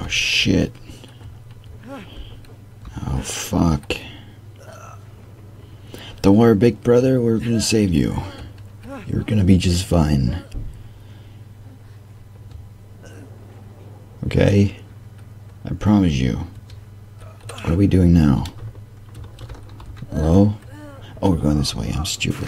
shit. Oh fuck. Don't worry, big brother, we're gonna save you. You're gonna be just fine. Okay? I promise you. What are we doing now? Hello? Oh, we're going this way. I'm stupid.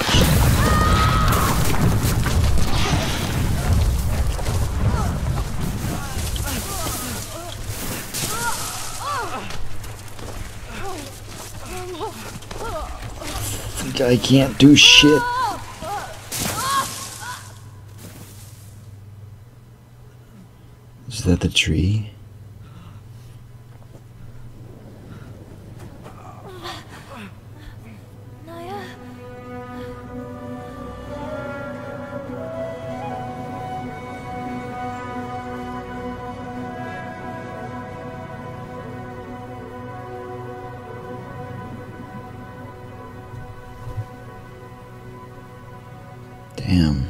I can't do shit. Is that the tree? Damn.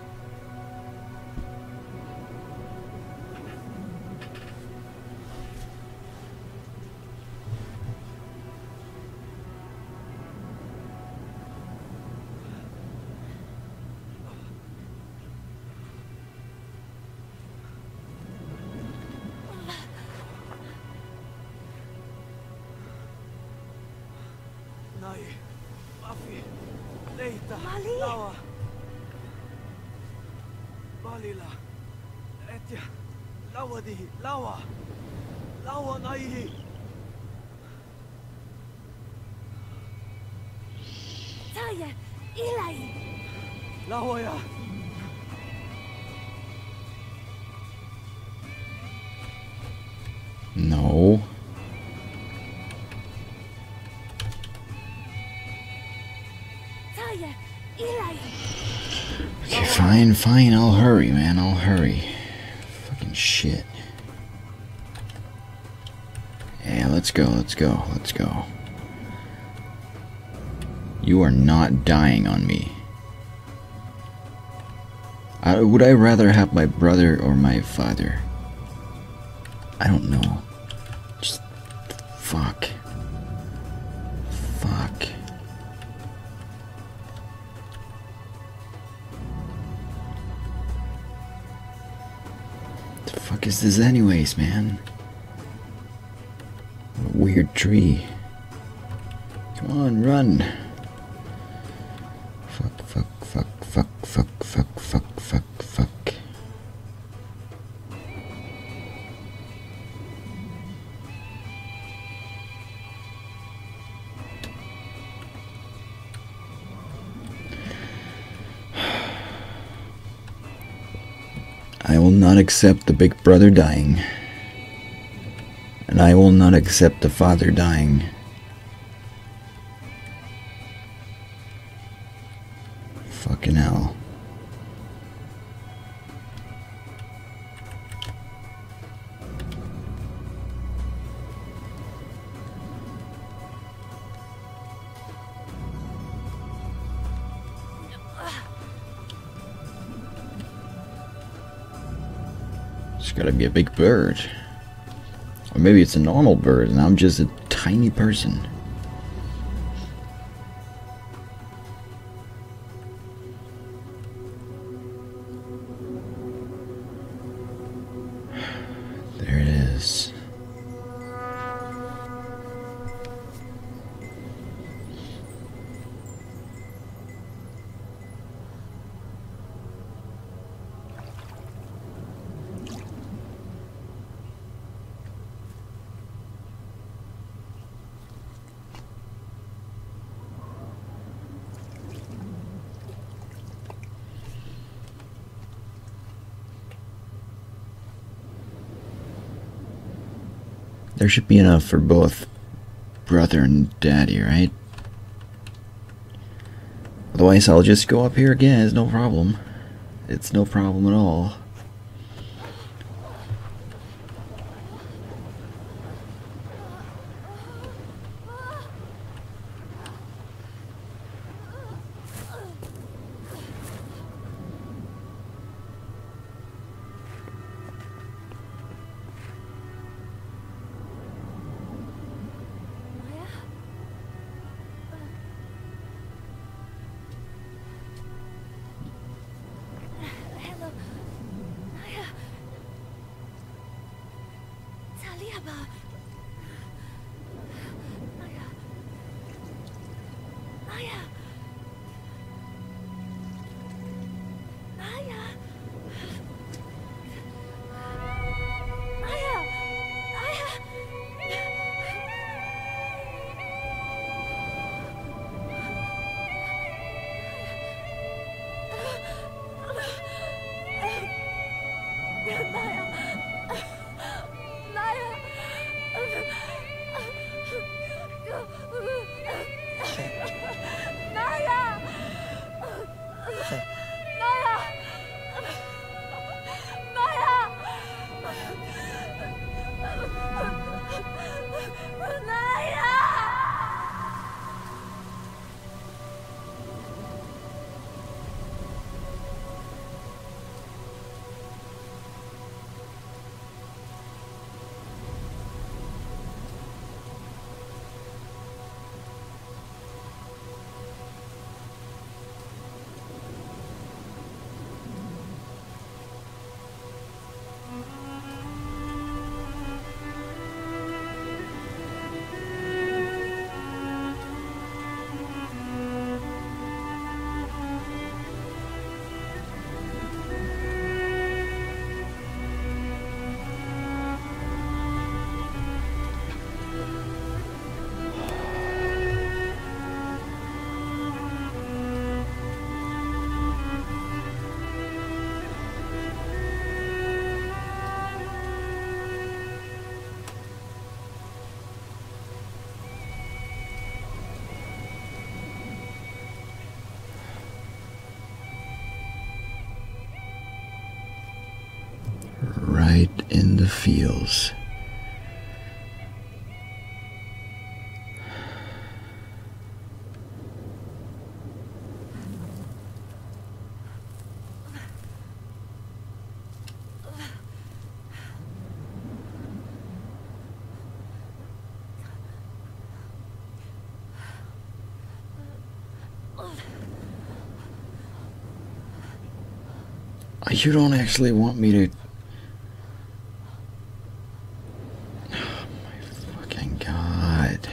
No. Okay, fine, I'll hurry, man, I'll hurry. Fucking shit. Yeah, let's go. You are not dying on me. Would I rather have my brother or my father? I don't know. Just... fuck. The fuck is this anyways, man? What a weird tree. Come on, run. Fuck. I will not accept the big brother dying. And I will not accept the father dying. Fucking hell. It's gotta be a big bird. Or maybe it's a normal bird and I'm just a tiny person. There it is. There should be enough for both brother and daddy, right? Otherwise, I'll just go up here again. It's no problem. It's no problem at all. Right in the feels. You don't actually want me to... Oh my fucking god.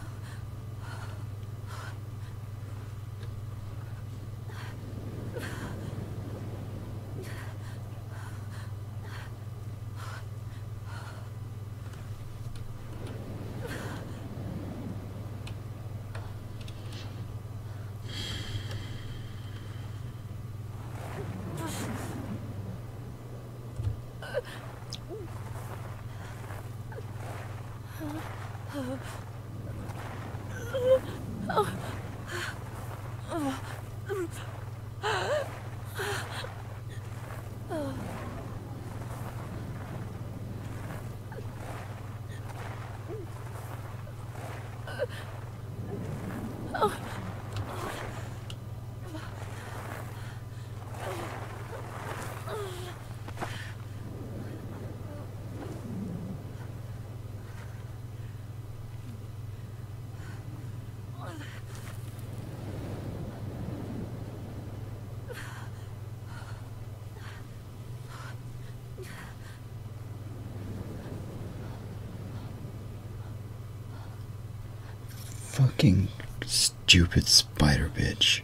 Fucking stupid spider bitch.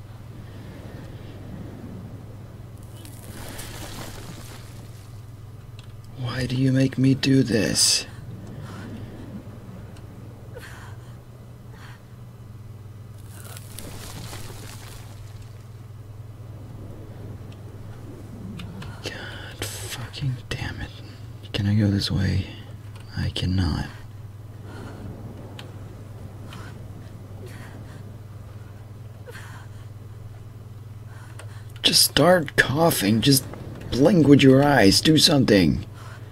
Why do you make me do this? God fucking damn it. Can I go this way? I cannot. Just start coughing. Just blink with your eyes. Do something.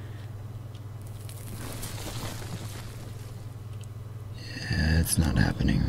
Yeah, it's not happening.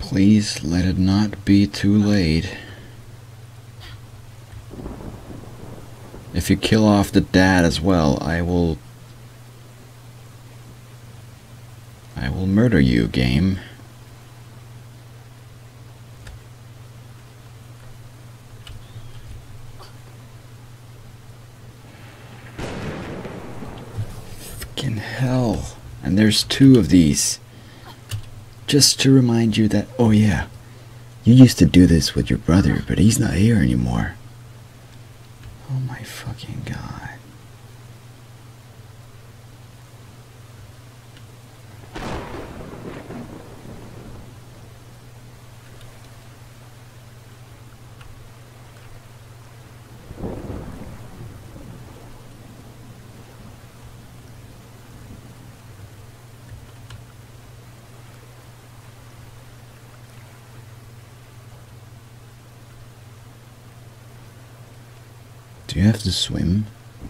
Please let it not be too late. If you kill off the dad as well, I will murder you, game. Fucking hell. And there's 2 of these. Just to remind you that, oh yeah, you used to do this with your brother, but he's not here anymore. Oh my fucking god. Do you have to swim?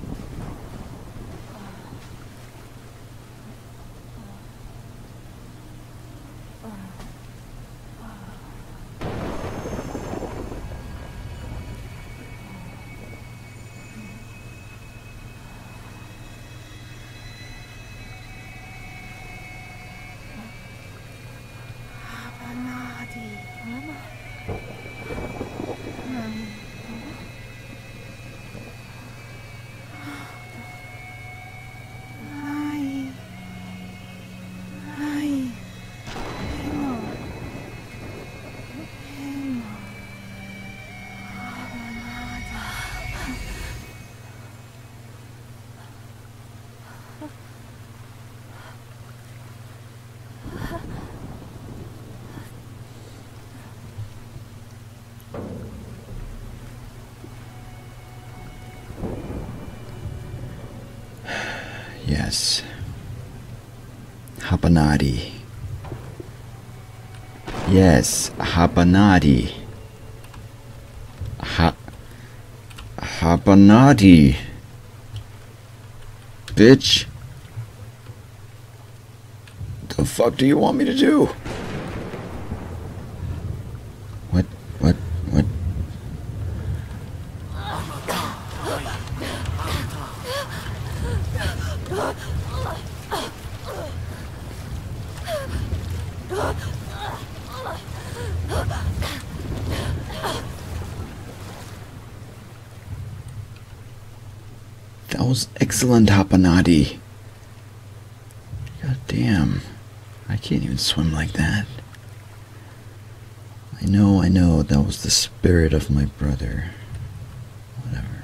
Yes. Habanati. Yes, habanati. Habanati. Bitch. The fuck do you want me to do? What? That was excellent, Hapanati. God damn. I can't even swim like that. I know, that was the spirit of my brother. Whatever.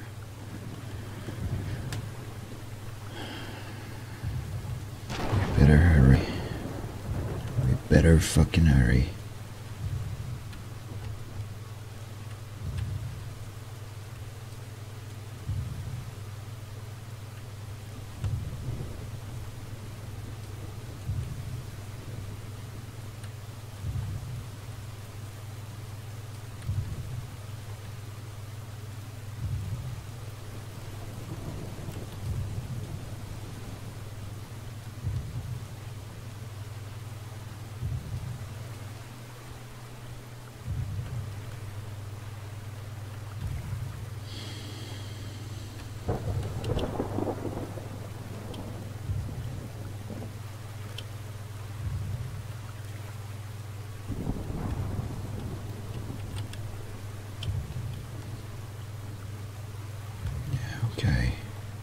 We better hurry. We better fucking hurry. Okay.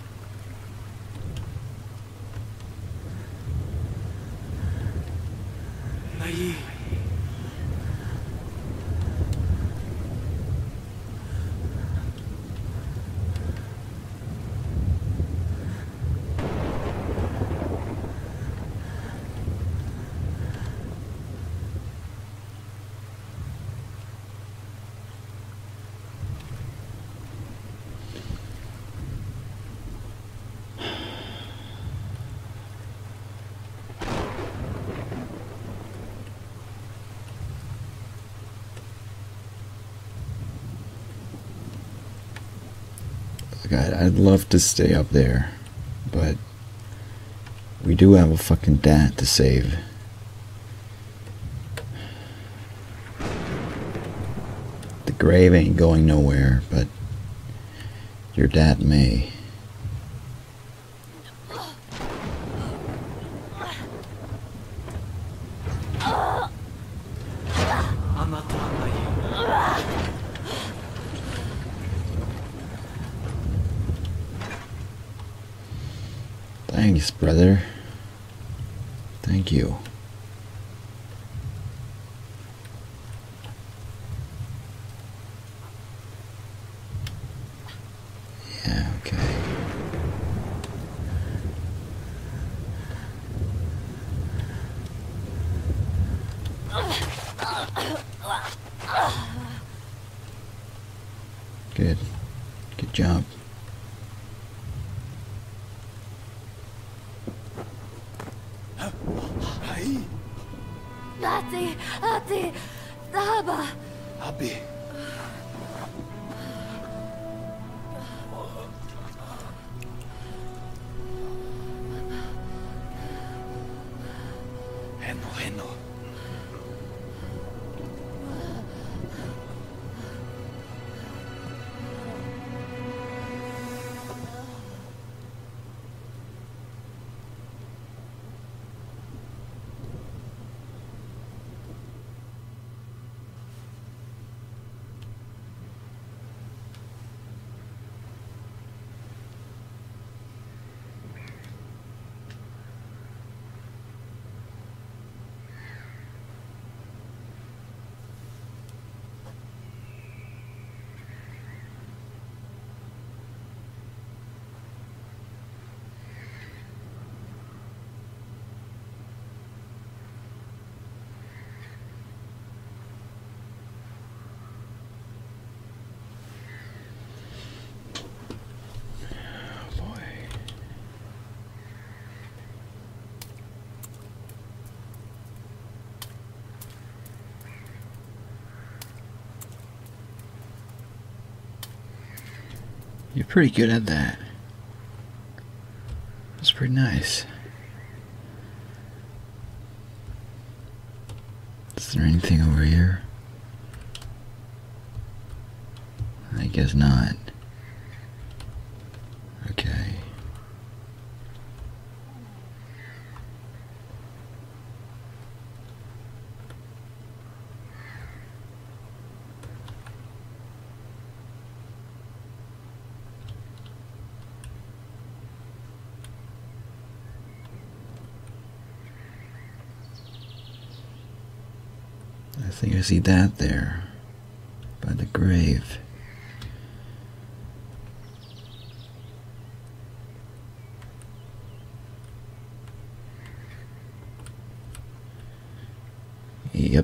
I'd love to stay up there, but we do have a fucking dad to save. grave ain't going nowhere, but your dad may. Thanks, brother. Thank you. Yeah, okay. Good. Good job. Ati, Daba. Abi. Heno. You're pretty good at that. That's pretty nice. Is there anything over here? I guess not. Okay. I think I see that there, by the grave. Yep.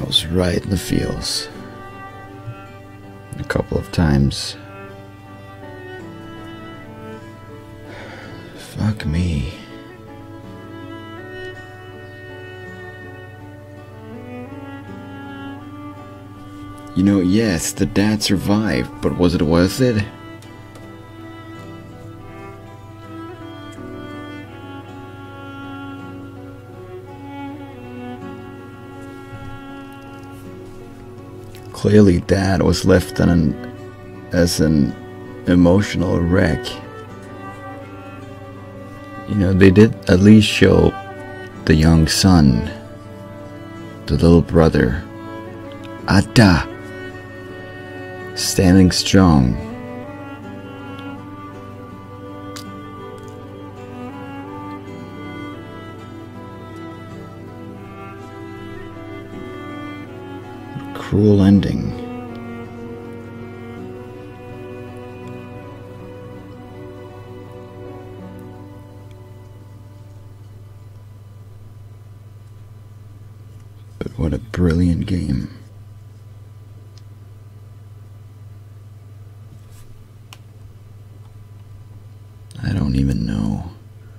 was right in the feels. A couple of times. Fuck me. You know, yes, the dad survived, but was it worth it? Clearly, Dad was left as an emotional wreck. You know, they did at least show the young son, the little brother, Ada, standing strong. Cruel ending. But what a brilliant game. I don't even know.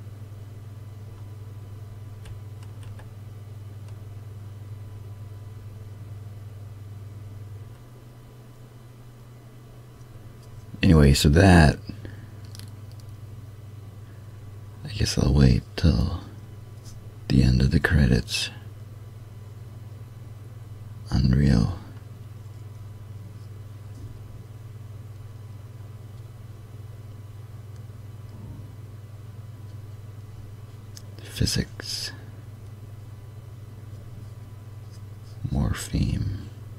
Anyway, so that, I guess I'll wait till the end of the credits. Unreal. Physics. Morpheme.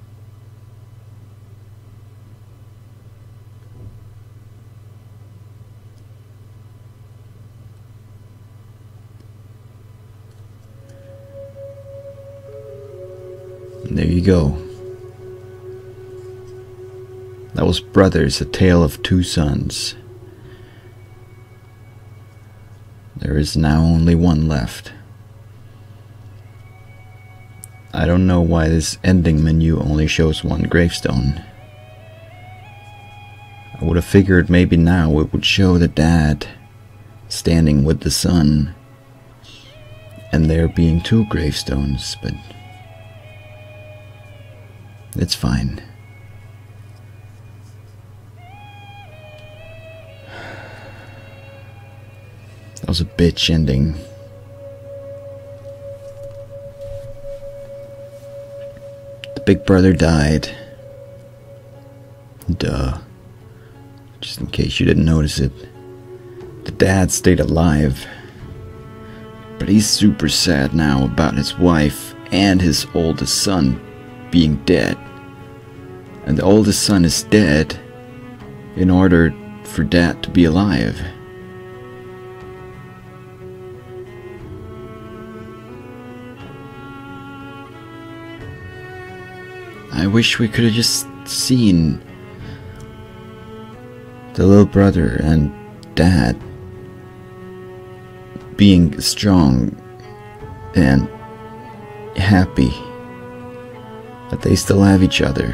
And there you go. That was Brothers, A Tale of Two Sons. There is now only one left. I don't know why this ending menu only shows one gravestone. I would have figured maybe now it would show the dad standing with the son and there being two gravestones, but it's fine. That was a bitch ending. The big brother died. Duh. Just in case you didn't notice it. The dad stayed alive. But he's super sad now about his wife and his oldest son being dead. And the oldest son is dead in order for dad to be alive. I wish we could have just seen the little brother and dad being strong and happy that they still have each other.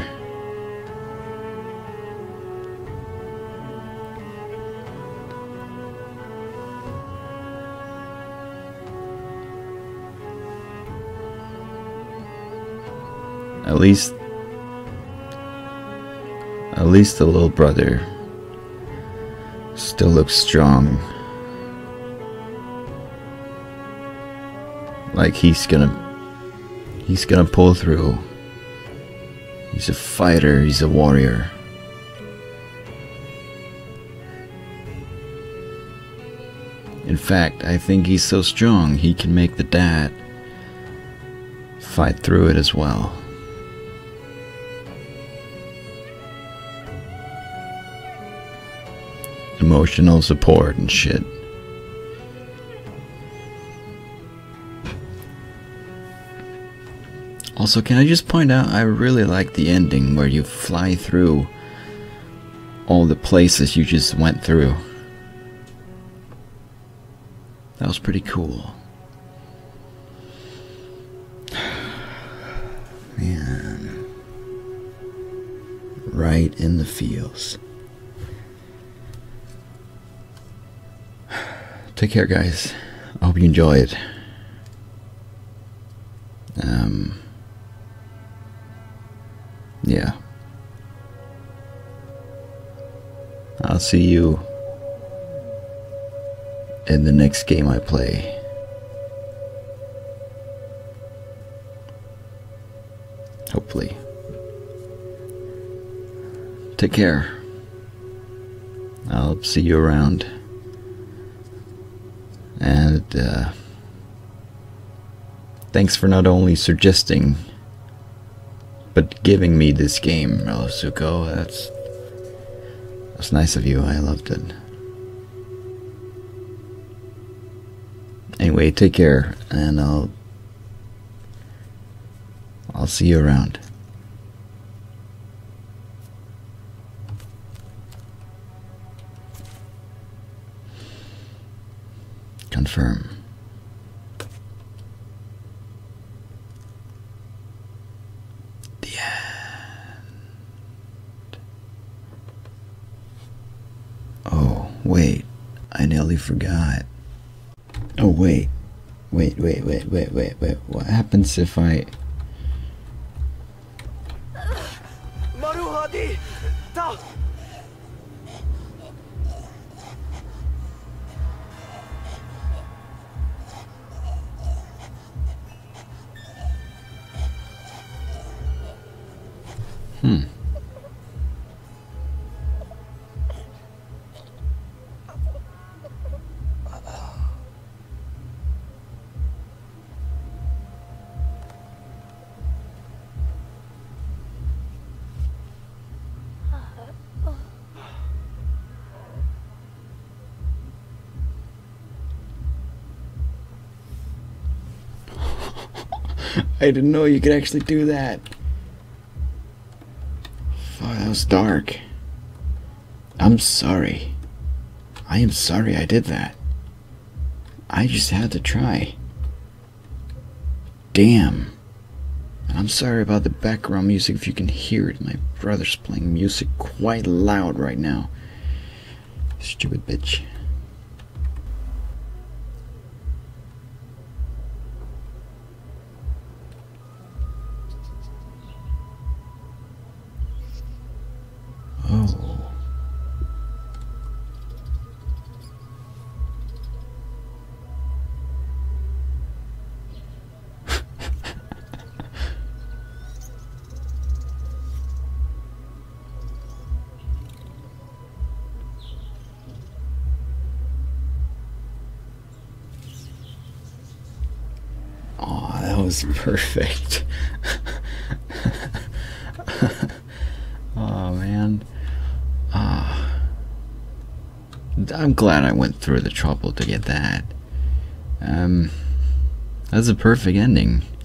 At least the little brother still looks strong. Like he's gonna pull through. He's a fighter, he's a warrior. In fact, I think he's so strong he can make the dad fight through it as well. Emotional support and shit. Also, can I just point out, I really like the ending where you fly through all the places you just went through. That was pretty cool. Man. right in the feels. Take care, guys. I hope you enjoy it. Yeah. I'll see you in the next game I play. Hopefully. Take care. I'll see you around. And thanks for not only suggesting but giving me this game, Ralasuco. That's nice of you. I loved it. Anyway, take care, and I'll see you around. Confirm. The end. Oh, wait. I nearly forgot. Oh, wait. Wait. What happens if I... I didn't know you could actually do that. Oh, that was dark. I'm sorry. I am sorry I did that. I just had to try. Damn. And I'm sorry about the background music if you can hear it. My brother's playing music quite loud right now. Stupid bitch. Oh. Oh, that was perfect. Oh, man. I'm glad I went through the trouble to get that. That's a perfect ending.